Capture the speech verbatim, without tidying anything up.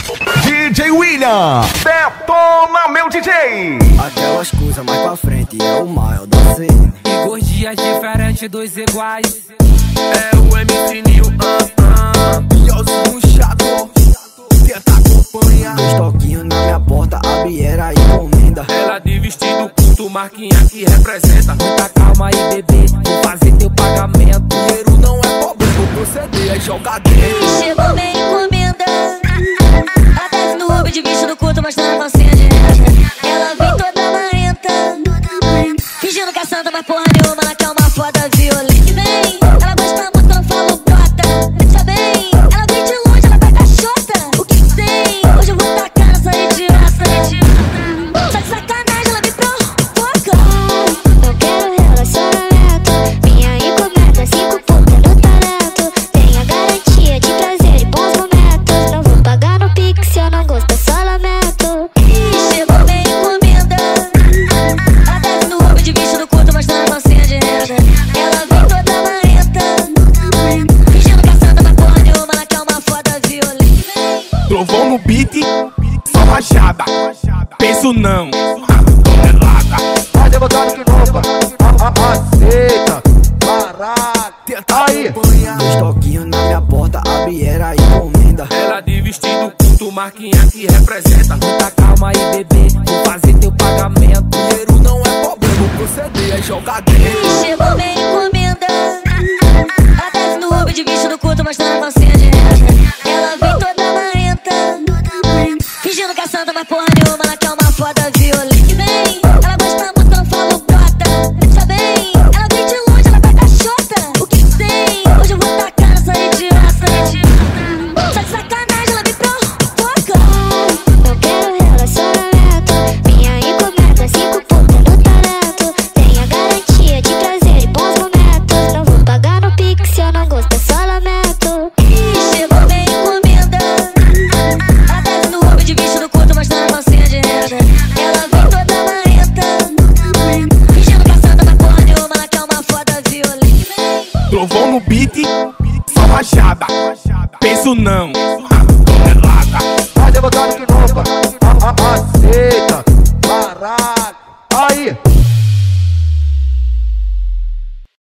D J William, detona meu D J. Aquelas coisas mais pra frente é o maior da cena. Igor Dias diferente, dois iguais. É o M C Nil, ah, ah. Piozinho chato, tenta acompanhar. Dois toquinhos na minha porta, abre era encomenda. Ela de vestido curto, marquinha que representa. Muita calma aí, bebê, vou fazer teu pagamento. Dinheiro não é problema, vou proceder, aí joga dentro. Chegou minha encomenda. Ela desce no Uber de vestido curto, mostrando a calcinha de renda. Ela vem toda marrenta, fingindo que é santa, mas porra nenhuma, ela quer uma foda violenta. Vem, ela gosta muito, não falo brota. Já bem, ela vem de longe, ela vai caixota. O que que tem? Hoje eu vou tacar nessa idiota. Só de sacanagem, ela me provoca. Eu quero relacionamento. Minha encomenda, cinco pontos no talento. Tem a garantia de prazer e bons momentos. Não vou pagar no Pix se eu não gosto, é só lamento. Chegou minha encomenda. Ela desce no Uber de vestido curto, mostrando a calcinha de renda. Ela vem toda marrenta, fingindo que é santa, mas porra nenhuma, ela quer uma foda violenta. Trovão no beat, só rachada. Penso não, tonelada. Vai debutando de novo. Ah, ah, aceita. Parada. Tenta Aí. acompanhar. Dois toquinhos na minha porta, abre era encomenda. Ela de vestido curto, marquinha que representa. Muita calma aí, bebê, vou fazer teu pagamento. Dinheiro não é problema, vou proceder, aí joga dentro. Chegou minha encomenda. Ela desce no Uber de vestido curto, mostrando a calcinha de renda. Ela vem toda marrenta, fingindo que é santa, mas porra nenhuma, ela quer uma foda violenta. Vem, ela gosta muito, não falo brota. Já bem, ela vem de longe, ela vai caixota. O que que tem? Hoje eu vou tacar nessa idiota. Só de sacanagem, ela me provoca. Eu quero relacionamento. Minha encomenda, cinco pontos no talento. Tem a garantia de prazer e bons momentos. Não vou pagar no Pix se eu não gosto, é só lamento. Chegou minha encomenda. Ela desce no Uber de vestido curto, mostrando a calcinha de renda. Ela vem toda marrenta, fingindo que é santa, mas porra nenhuma, ela quer uma foda violenta. Trovão no beat, só rachada. Penso não, tonelada. Vai debutando de novo. Ah, ah, aceita.